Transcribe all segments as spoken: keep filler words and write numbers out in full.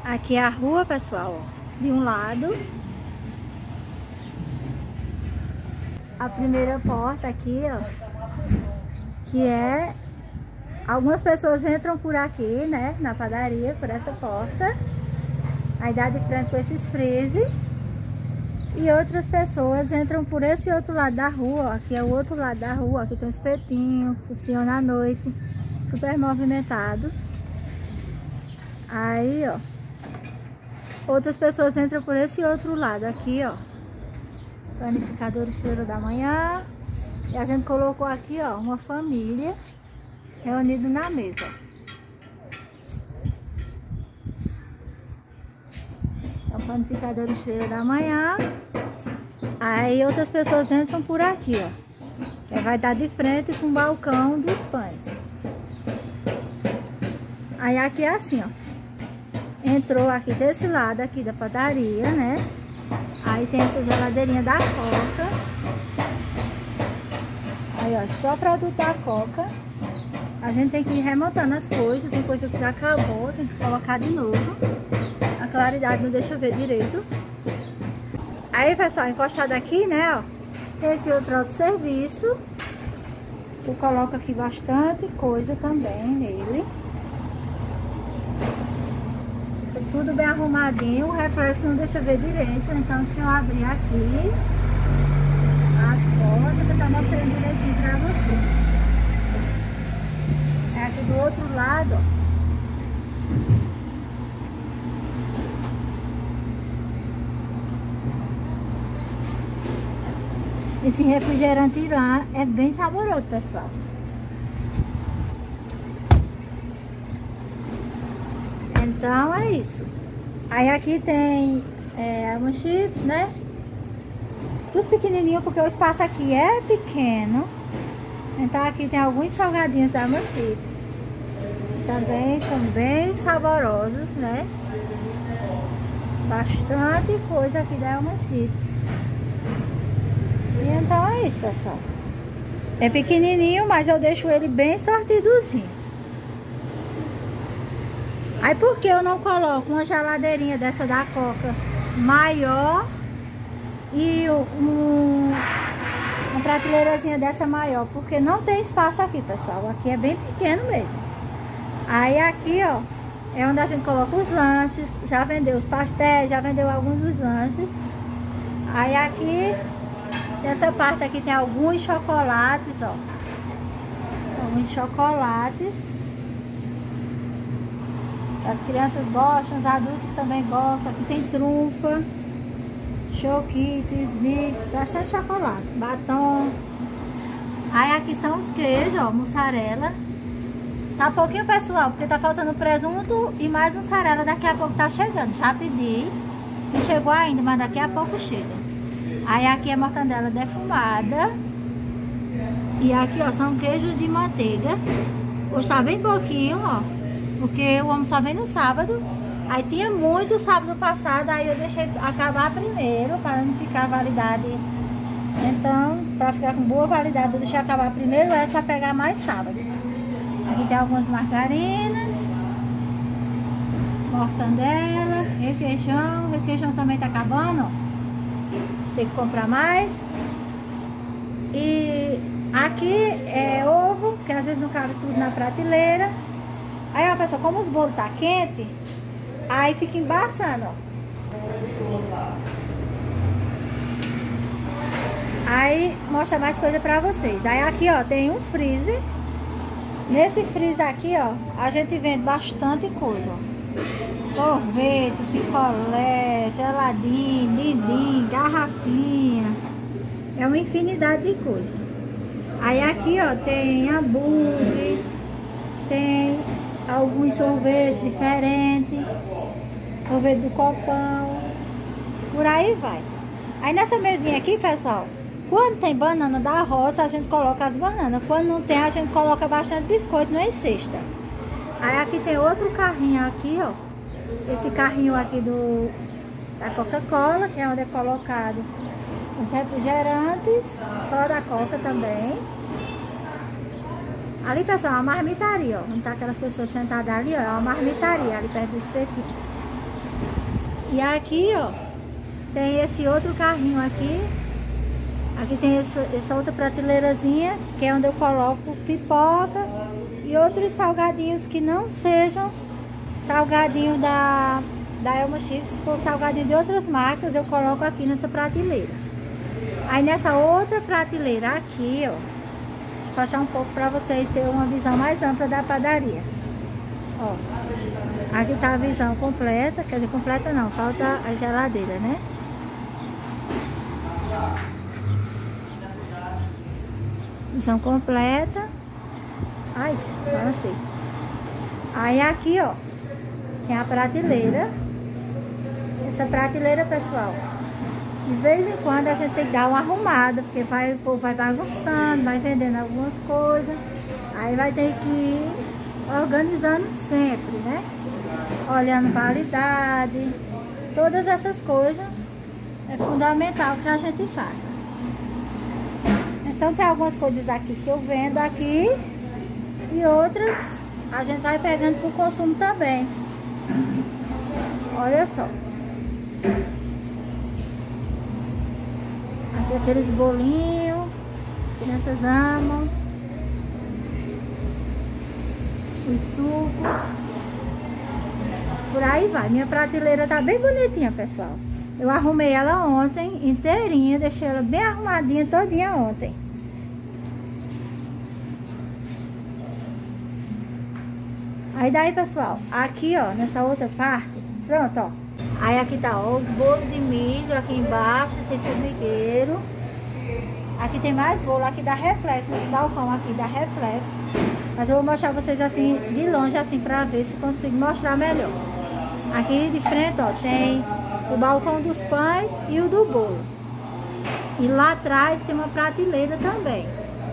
Aqui é a rua, pessoal, ó. De um lado. A primeira porta aqui, ó. Que é... Algumas pessoas entram por aqui, né? Na padaria, por essa porta. Aí dá de frente com esses freezer. E outras pessoas entram por esse outro lado da rua, ó. Aqui é o outro lado da rua. Aqui tem um espetinho, funciona à noite. Super movimentado. Aí, ó. Outras pessoas entram por esse outro lado aqui, ó. Panificador Cheiro da Manhã. E a gente colocou aqui, ó, uma família reunida na mesa, ó. Então, Panificador Cheiro da Manhã. Aí outras pessoas entram por aqui, ó. Que vai dar de frente com o balcão dos pães. Aí aqui é assim, ó. Entrou aqui desse lado aqui da padaria, né? Aí tem essa geladeirinha da Coca. Aí, ó, só produto da Coca. A gente tem que ir remontando as coisas. Tem coisa que já acabou, tem que colocar de novo. A claridade não deixa ver direito. Aí, pessoal, encostado aqui, né, ó, tem esse outro autosserviço. Eu coloco aqui bastante coisa também nele. Tudo bem arrumadinho, o reflexo não deixa ver direito, então deixa eu abrir aqui as portas para estar mostrando direitinho para vocês. É aqui do outro lado, ó. Esse refrigerante Irã é bem saboroso, pessoal. Então é isso. Aí aqui tem é, alguns chips, né? Tudo pequenininho porque o espaço aqui é pequeno. Então aqui tem alguns salgadinhos da Alma Chips. Também são bem saborosos, né? Bastante coisa aqui da Alma Chips. E então é isso, pessoal. É pequenininho, mas eu deixo ele bem sortidozinho. Aí por que eu não coloco uma geladeirinha dessa da Coca maior e um, uma prateleirazinha dessa maior? Porque não tem espaço aqui, pessoal. Aqui é bem pequeno mesmo. Aí aqui, ó, é onde a gente coloca os lanches. Já vendeu os pastéis, já vendeu alguns dos lanches. Aí aqui, nessa parte aqui tem alguns chocolates, ó. Alguns chocolates. As crianças gostam, os adultos também gostam. Aqui tem trunfa, choquitos, sniff, bastante chocolate, batom. Aí aqui são os queijos, ó, mussarela. Tá pouquinho, pessoal, porque tá faltando presunto e mais mussarela. Daqui a pouco tá chegando. Já pedi, não chegou ainda, mas daqui a pouco chega. Aí aqui é mortandela defumada. E aqui, ó, são queijos de manteiga. Hoje tá bem pouquinho, ó. Porque o homem só vem no sábado. Aí tinha muito sábado passado. Aí eu deixei acabar primeiro, para não ficar validade. Então, para ficar com boa validade, eu deixei acabar primeiro essa para pegar mais sábado. Aqui tem algumas margarinas, mortandela, requeijão. Requeijão também tá acabando, ó. Tem que comprar mais. E aqui é ovo, que às vezes não cabe tudo na prateleira. Aí, ó, pessoal, como os bolos tá quente, aí fica embaçando, ó. Aí, mostra mais coisa pra vocês. Aí aqui, ó, tem um freezer. Nesse freezer aqui, ó, a gente vende bastante coisa, ó. Sorvete, picolé, geladinho, dindim, garrafinha. É uma infinidade de coisa. Aí aqui, ó, tem hambúrguer, tem alguns sorvetes diferentes, sorvete do copão, por aí vai. Aí nessa mesinha aqui, pessoal, quando tem banana da roça, a gente coloca as bananas. Quando não tem, a gente coloca bastante biscoito na cesta. Aí aqui tem outro carrinho aqui, ó. Esse carrinho aqui do da Coca-Cola, que é onde é colocado os refrigerantes, só da Coca também. Ali, pessoal, é uma marmitaria, ó. Não tá aquelas pessoas sentadas ali, ó. É uma marmitaria ali perto do espetinho. E aqui, ó, tem esse outro carrinho aqui. Aqui tem essa, essa outra prateleirazinha, que é onde eu coloco pipoca e outros salgadinhos que não sejam salgadinho da, da Elma Chips. Se for salgadinho de outras marcas, eu coloco aqui nessa prateleira. Aí nessa outra prateleira aqui, ó, vou passar um pouco para vocês terem uma visão mais ampla da padaria. Ó, aqui tá a visão completa, quer dizer, completa não, falta a geladeira, né? Visão completa. Ai, agora sei. Aí aqui, ó, tem a prateleira. Essa prateleira, pessoal, de vez em quando a gente tem que dar uma arrumada, porque vai, o povo vai bagunçando, vai vendendo algumas coisas. Aí vai ter que ir organizando sempre, né? Olhando validade. Todas essas coisas é fundamental que a gente faça. Então tem algumas coisas aqui que eu vendo aqui e outras a gente vai pegando para o consumo também. Olha só. Aqui aqueles bolinhos, as crianças amam. Os sucos. Por aí vai. Minha prateleira tá bem bonitinha, pessoal. Eu arrumei ela ontem inteirinha, deixei ela bem arrumadinha todinha ontem. Aí daí, pessoal, aqui, ó, nessa outra parte, pronto, ó. Aí aqui tá, ó, os bolos de milho, aqui embaixo tem formigueiro. Aqui tem mais bolo, aqui dá reflexo, nesse balcão aqui dá reflexo. Mas eu vou mostrar vocês assim, de longe, assim, pra ver se consigo mostrar melhor. Aqui de frente, ó, tem o balcão dos pães e o do bolo. E lá atrás tem uma prateleira também.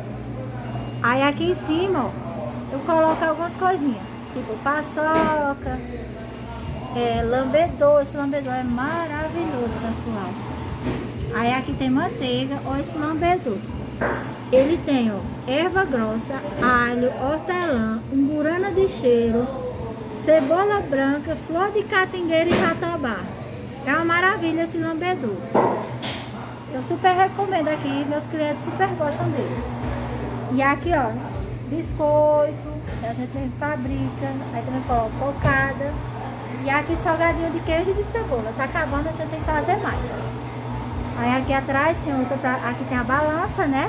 Aí aqui em cima, ó, eu coloco algumas coisinhas. Tipo paçoca, é, lambedor. Esse lambedor é maravilhoso, pessoal. Aí aqui tem manteiga. Olha esse lambedor. Ele tem, ó, erva grossa, alho, hortelã, umburana de cheiro, cebola branca, flor de catingueira e jatobá. É uma maravilha esse lambedor. Eu super recomendo aqui, meus clientes super gostam dele. E aqui, ó, biscoito, a gente também fabrica, aí também coloca cocada. E aqui salgadinho de queijo e de cebola. Tá acabando, a gente tem que fazer mais. Aí aqui atrás tem outra, pra... aqui tem a balança, né?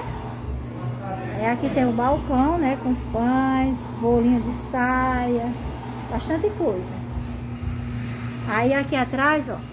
Aí aqui tem o balcão, né? Com os pães, bolinho de saia, bastante coisa. Aí aqui atrás, ó,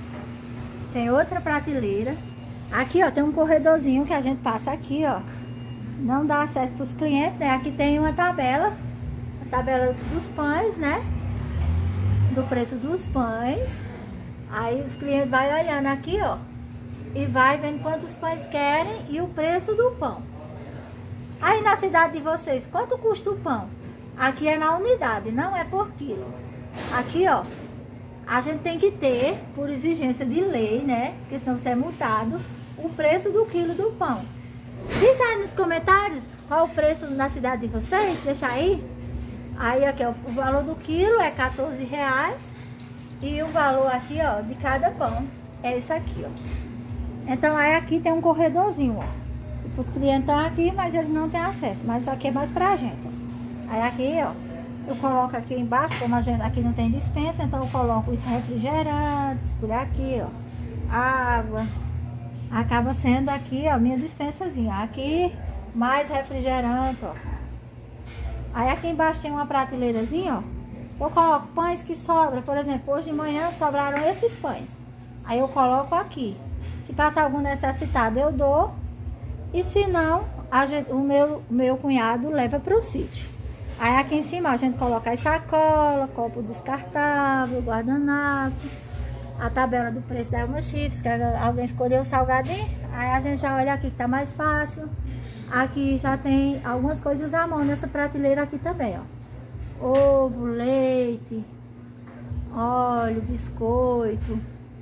tem outra prateleira. Aqui, ó, tem um corredorzinho que a gente passa aqui, ó. Não dá acesso para os clientes, né? Aqui tem uma tabela, a tabela dos pães, né? Do preço dos pães. Aí os clientes vão olhando aqui, ó, e vai vendo quantos pães querem e o preço do pão. Aí na cidade de vocês, quanto custa o pão? Aqui é na unidade, não é por quilo. Aqui, ó, a gente tem que ter, por exigência de lei, né? Porque senão você é multado, o preço do quilo do pão. Diz aí nos comentários qual o preço na cidade de vocês, deixa aí. Aí aqui, ó, o valor do quilo é quatorze reais. E o valor aqui, ó, de cada pão é esse aqui, ó. Então aí aqui tem um corredorzinho, ó. Os clientes estão aqui, mas eles não têm acesso. Mas isso aqui é mais pra gente, ó. Aí aqui, ó, eu coloco aqui embaixo, como a gente aqui não tem dispensa, então eu coloco os refrigerantes por aqui, ó. Água. Acaba sendo aqui, ó, minha dispensazinha. Aqui, mais refrigerante, ó. Aí aqui embaixo tem uma prateleirazinha, ó. Eu coloco pães que sobram. Por exemplo, hoje de manhã sobraram esses pães. Aí eu coloco aqui. Se passar algum necessitado, eu dou. E se não, a gente, o meu, meu cunhado leva para o sítio. Aí aqui em cima a gente coloca as sacolas, copo descartável, guardanapo. A tabela do preço da Elma Chips, que alguém escolheu o salgadinho, aí a gente já olha aqui que tá mais fácil. Aqui já tem algumas coisas à mão nessa prateleira aqui também, ó. Ovo, leite, óleo, biscoito,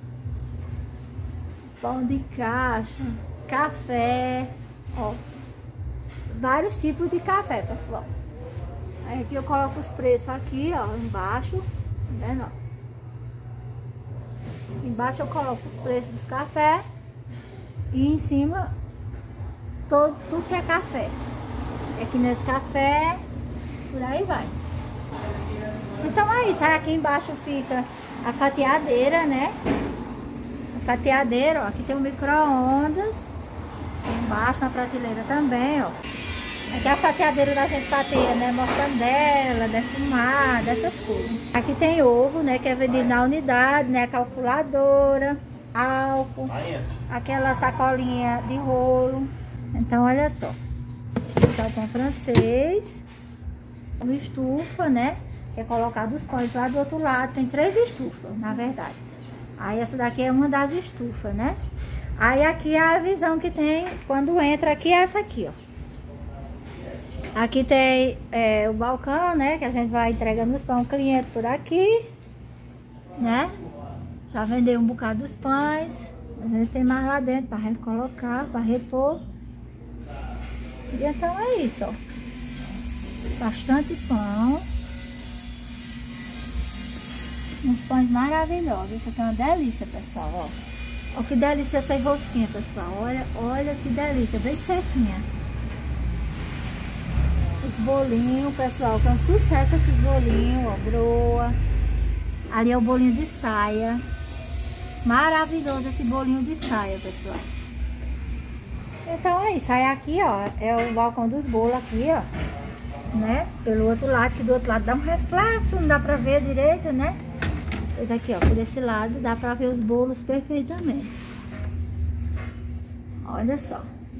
pão de caixa, café, ó. Vários tipos de café, pessoal. Aí aqui eu coloco os preços aqui, ó, embaixo, tá vendo, ó? Embaixo eu coloco os preços dos cafés. E em cima, todo, tudo que é café. Aqui nesse café, por aí vai. Então é isso. Aí aqui embaixo fica a fatiadeira, né? A fatiadeira, ó. Aqui tem o micro-ondas. Embaixo na prateleira também, ó. Aqui é a fatiadeira da gente fatia, né? Mortandela, defumada, essas coisas. Aqui tem ovo, né? Que é vendido na unidade, né? Calculadora, álcool, aquela sacolinha de rolo. Então, olha só. Então tem francês, uma estufa, né? Que é colocado os pães lá do outro lado. Tem três estufas, na verdade. Aí essa daqui é uma das estufas, né? Aí aqui é a visão que tem quando entra aqui, é essa aqui, ó. Aqui tem é, o balcão, né? Que a gente vai entregando os pães ao cliente por aqui, né? Já vendeu um bocado dos pães. A gente tem mais lá dentro para recolocar, para repor. E então é isso, ó. Bastante pão. Uns pães maravilhosos. Isso aqui é uma delícia, pessoal, ó. Olha que delícia essa rosquinha, pessoal. Olha, olha que delícia, bem sequinha. Os bolinhos, pessoal, que é um sucesso esses bolinhos, ó, broa. Ali é o bolinho de saia. Maravilhoso esse bolinho de saia, pessoal. Então é isso. Aí aqui, ó, é o balcão dos bolos aqui, ó. Né? Pelo outro lado, que do outro lado dá um reflexo, não dá pra ver direito, né? Pois aqui, ó, por esse lado dá pra ver os bolos perfeitamente. Olha só.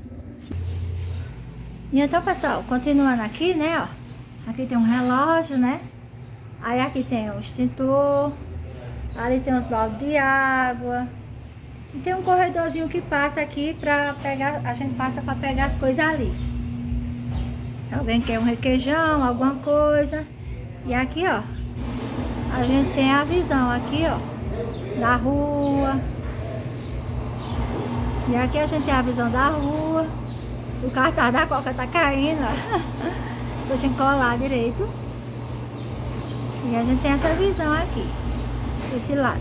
E então, pessoal, continuando aqui, né, ó. Aqui tem um relógio, né? Aí aqui tem o extintor. Ali tem os baldes de água. E tem um corredorzinho que passa aqui pra pegar... A gente passa pra pegar as coisas ali. Alguém quer um requeijão, alguma coisa. E aqui, ó, a gente tem a visão aqui, ó, da rua. E aqui a gente tem a visão da rua. O cartaz da Coca tá caindo, ó. Deixa eu colar direito. E a gente tem essa visão aqui, desse lado.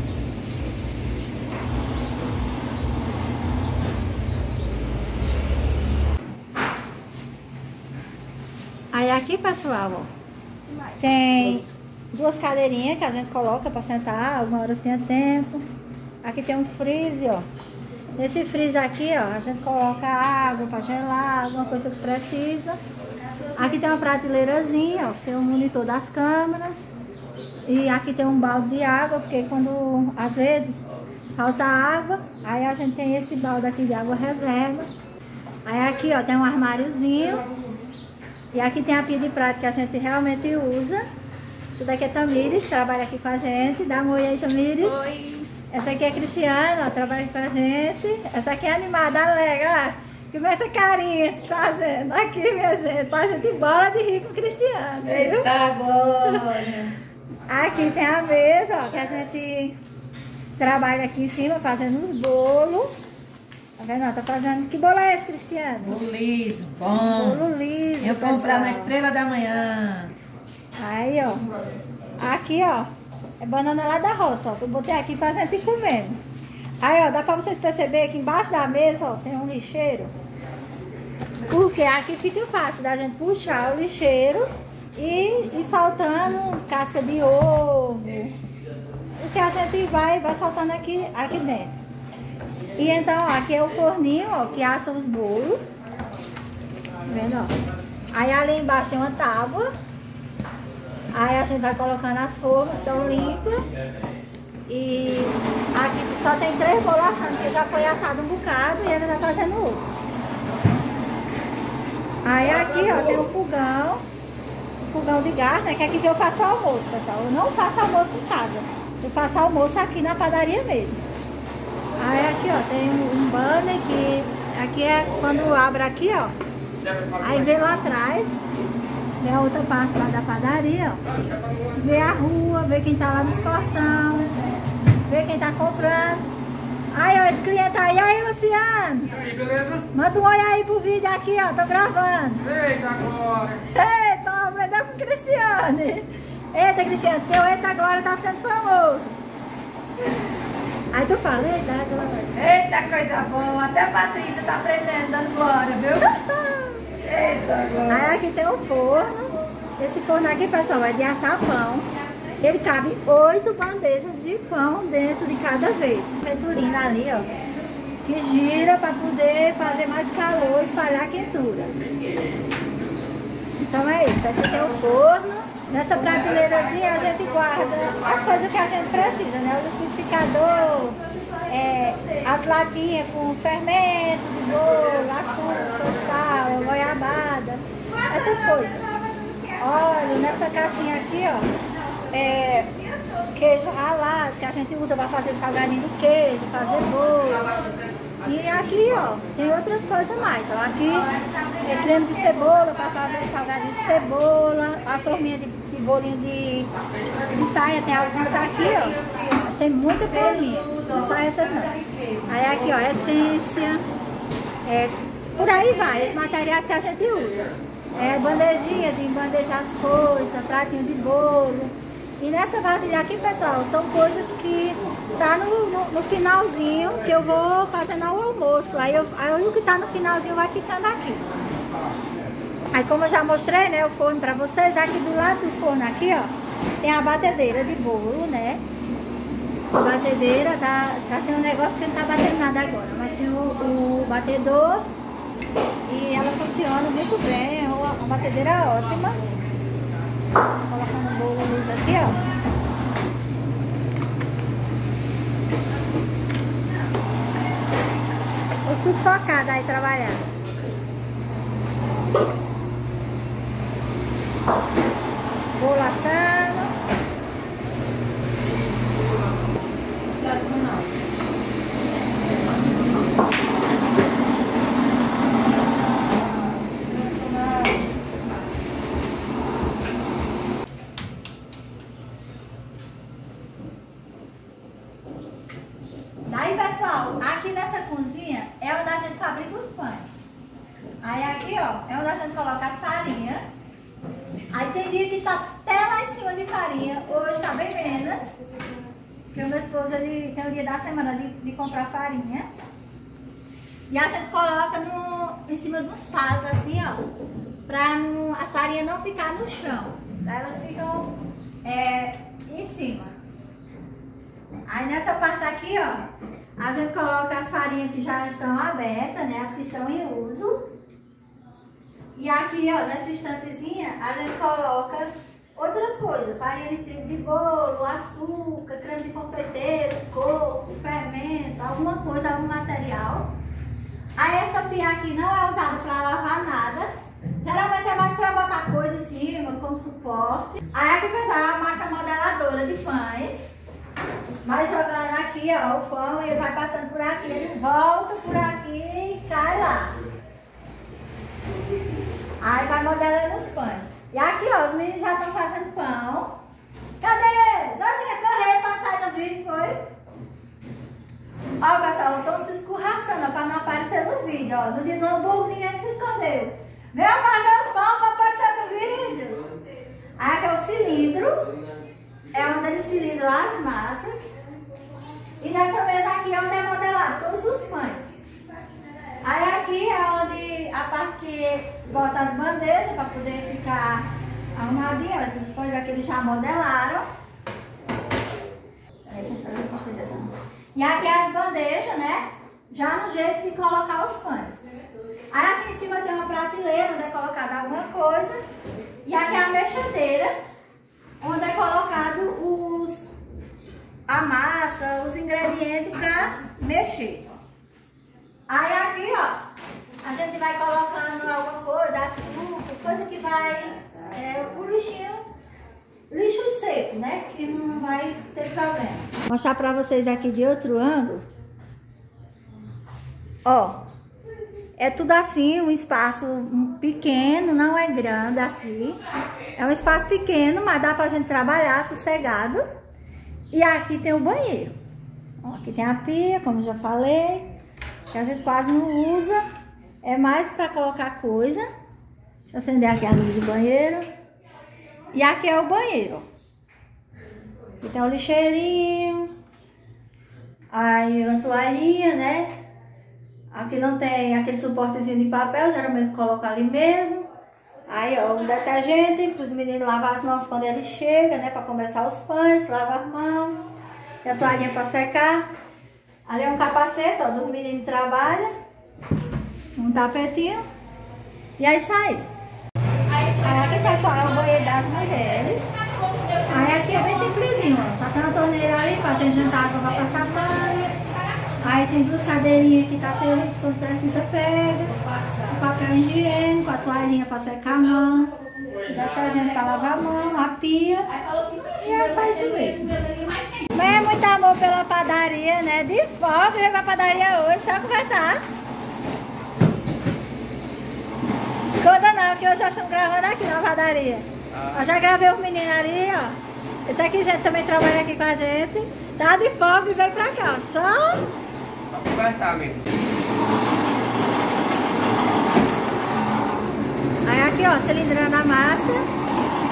Aí aqui, pessoal, ó, tem duas cadeirinhas que a gente coloca para sentar, alguma hora tenha tempo. Aqui tem um freezer, ó. Nesse freezer aqui, ó, a gente coloca água para gelar, alguma coisa que precisa. Aqui tem uma prateleirazinha, ó, tem um monitor das câmeras. E aqui tem um balde de água, porque quando, às vezes, falta água, aí a gente tem esse balde aqui de água reserva. Aí aqui, ó, tem um armáriozinho. E aqui tem a pia de prato que a gente realmente usa. Essa daqui é Tamires, trabalha aqui com a gente. Dá um oi aí, Tamires. Oi. Essa aqui é Cristiana, ó, trabalha aqui com a gente. Essa aqui é animada, alegre, ó. Que vê essa carinha se fazendo. Aqui, minha gente, a gente bola de rir com o Cristiano, viu? Eita, glória. Aqui tem a mesa, ó, que a gente trabalha aqui em cima fazendo os bolos. Tá vendo? Ó, tá fazendo... Que bolo é esse, Cristiano? Bolo liso, bom. Bolo liso, Eu comprar na pessoal. Estrela da Manhã. Aí, ó. Aqui, ó. É banana lá da roça, ó. Que eu botei aqui pra gente ir comendo. Aí, ó. Dá pra vocês perceberem que embaixo da mesa, ó, tem um lixeiro. Porque aqui fica fácil da gente puxar o lixeiro e ir soltando casca de ovo. O que a gente vai, vai soltando aqui, aqui dentro. E então, ó, aqui é o forninho, ó, que assa os bolos. Tá vendo, ó? Aí ali embaixo tem uma tábua. Aí a gente vai colocando as formas, tão limpas. E aqui só tem três bolos assando, porque já foi assado um bocado e ainda tá fazendo outros. Aí aqui, ó, tem o fogão. O fogão de gás, né? Que é aqui que eu faço o almoço, pessoal. Eu não faço almoço em casa. Eu faço almoço aqui na padaria mesmo. Aí aqui, ó, tem um banner que... Aqui é quando abre aqui, ó. Aí vê lá atrás. Vê a outra parte lá da padaria, ó. Vê a rua, vê quem tá lá nos portão. Vê quem tá comprando. Aí, ó, esse cliente aí. Aí, Luciano. E aí, beleza? Manda um oi aí pro vídeo aqui, ó. Tô gravando. Eita, Glória! Eita, aprendeu com o Cristiano. Eita, Cristiano, teu Eita Glória tá ficando famoso. Aí Aí tu fala, eita, Glória. Eita, coisa boa. Até a Patrícia tá aprendendo, dando glória, viu? Eita, Glória. Aí aqui tem o forno. Esse forno aqui, pessoal, é de assar pão. Ele cabe oito bandejas de pão dentro de cada vez. Venturina ali, ó, que gira para poder fazer mais calor, espalhar a quentura. Então é isso. Aqui tem o forno. Nessa prateleirazinha a gente guarda as coisas que a gente precisa, né? O liquidificador, é, as latinhas com fermento, de bolo, açúcar, sal, goiabada, essas coisas. Olha, nessa caixinha aqui, ó, é queijo ralado, que a gente usa para fazer salgadinho de queijo, fazer bolo. E aqui, ó, tem outras coisas mais. Ó, aqui é creme de cebola para fazer salgadinho de cebola, a forminha de, de bolinho de, de saia, tem algumas aqui, ó. Mas tem muita forminha, não só essa não. Aí aqui, ó, essência, é, por aí vai, os materiais que a gente usa. É bandejinha de embandejar as coisas, pratinho de bolo. E nessa vasilha aqui, pessoal, são coisas que tá no, no, no finalzinho, que eu vou fazendo ao almoço. Aí, eu, aí o que tá no finalzinho vai ficando aqui. Aí como eu já mostrei, né, o forno pra vocês, aqui do lado do forno aqui, ó, tem a batedeira de bolo, né? A batedeira, tá, tá sem um negócio que não tá batendo nada agora. Mas tem o, o batedor e ela funciona muito bem, é uma, uma batedeira ótima. Colocando o bolo luz aqui, ó. Tô tudo focada aí trabalhando. Bolo assando. Daí, pessoal, aqui nessa cozinha é onde a gente fabrica os pães. Aí aqui, ó, é onde a gente coloca as farinhas. Aí tem dia que tá até lá em cima de farinha. Hoje tá bem menos. Porque o meu esposo, ele tem o dia da semana de, de comprar farinha. E a gente coloca no, em cima de uns palos assim, ó. Pra não, as farinhas não ficar no chão. Aí elas ficam é, em cima. Aí nessa parte aqui, ó, a gente coloca as farinhas que já estão abertas, né, as que estão em uso. E aqui, ó, nessa estantezinha, a gente coloca outras coisas, farinha de trigo de bolo, açúcar, creme de confeiteiro, coco, fermento, alguma coisa, algum material. Aí essa pia aqui não é usada para lavar nada, geralmente é mais para botar coisa em cima, como suporte. Aí aqui, pessoal, é a máquina modeladora de pães. Vai jogando aqui, ó, o pão, ele vai passando por aqui, ele volta por aqui e cai lá. Aí vai modelando os pães. E aqui, ó, os meninos já estão fazendo pão. Cadê eles? Oxe, é correr para sair do vídeo, foi? Ó, pessoal, estão se escorraçando, ó, para não aparecer no vídeo, ó. No dia do hambúrguer ninguém se escondeu. Vem fazer os pão para aparecer no vídeo. Aí aqui é o cilindro. É onde eles cilindram as massas. E nessa mesa aqui é onde é modelado todos os pães. Aí aqui é onde a parte que bota as bandejas para poder ficar arrumadinho. Essas coisas aqui eles já modelaram. E aqui as bandejas, né? Já no jeito de colocar os pães. Aí aqui em cima tem uma prateleira onde é colocada alguma coisa. E aqui é a mexadeira, onde é colocado os, a massa, os ingredientes para mexer. Aí aqui, ó, a gente vai colocando alguma coisa, açúcar, coisa que vai, é, o lixinho, lixo seco, né, que não vai ter problema. Vou mostrar para vocês aqui de outro ângulo. Ó, é tudo assim, um espaço pequeno, não é grande aqui. É um espaço pequeno, mas dá pra gente trabalhar sossegado. E aqui tem o banheiro. Ó, aqui tem a pia, como já falei, que a gente quase não usa. É mais pra colocar coisa. Deixa eu acender aqui a luz do banheiro. E aqui é o banheiro. Aqui tem o lixeirinho. Aí aí uma toalhinha, né? Aqui não tem aquele suportezinho de papel, geralmente coloco ali mesmo. Aí, ó, um detergente para os meninos lavar as mãos quando eles chegam, né? Para começar os pães, lavar as mãos. E a toalhinha para secar. Ali é um capacete, ó, dos meninos que trabalham. Um tapetinho. E aí sai. Aí aqui, pessoal, é o banheiro das mulheres. Aí aqui é bem simplesinho, ó. Só tem uma torneira ali pra gente juntar água pra passar pano. Aí tem duas cadeirinhas que tá sem uso, quando precisa pega. O papel higiênico, a toalhinha pra secar a mão. O detergente pra lavar a mão, a pia. E é só isso mesmo. Mas é muito amor pela padaria, né? De folga, veio pra padaria hoje, só conversar. Escuta não, que hoje já estamos gravando aqui na padaria. Ah. Eu já gravei os meninos ali, ó. Esse aqui, gente, também trabalha aqui com a gente. Tá de folga e veio pra cá, ó. Só... Só conversar mesmo. Aí aqui, ó, cilindrando a massa.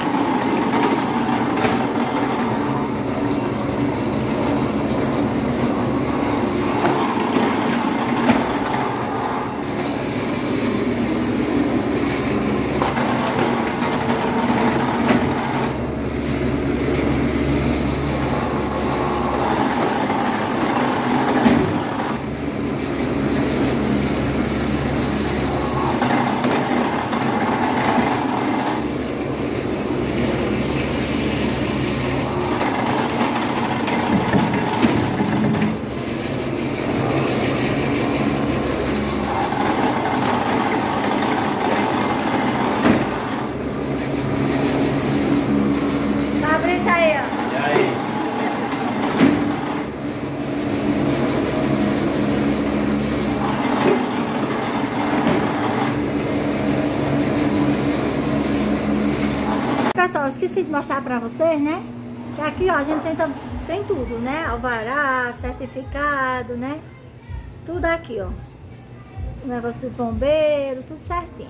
Pessoal, esqueci de mostrar pra vocês, né? Que aqui, ó, a gente tem, tem tudo, né? Alvará, certificado, né? Tudo aqui, ó. O negócio do bombeiro, tudo certinho.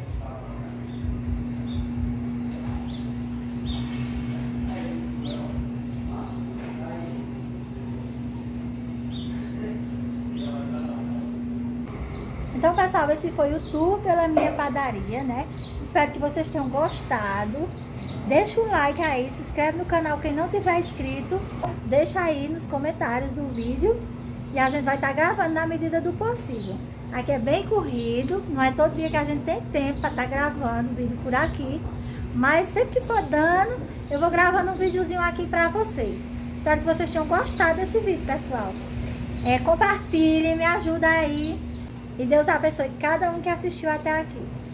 Então, pessoal, esse foi o tour pela minha padaria, né? Espero que vocês tenham gostado. Deixa um like aí, se inscreve no canal quem não tiver inscrito. Deixa aí nos comentários do vídeo. E a gente vai estar gravando na medida do possível. Aqui é bem corrido, não é todo dia que a gente tem tempo para estar gravando vídeo por aqui. Mas sempre que for dando, eu vou gravando um videozinho aqui para vocês. Espero que vocês tenham gostado desse vídeo, pessoal. É, compartilhem, me ajudem aí. E Deus abençoe cada um que assistiu até aqui.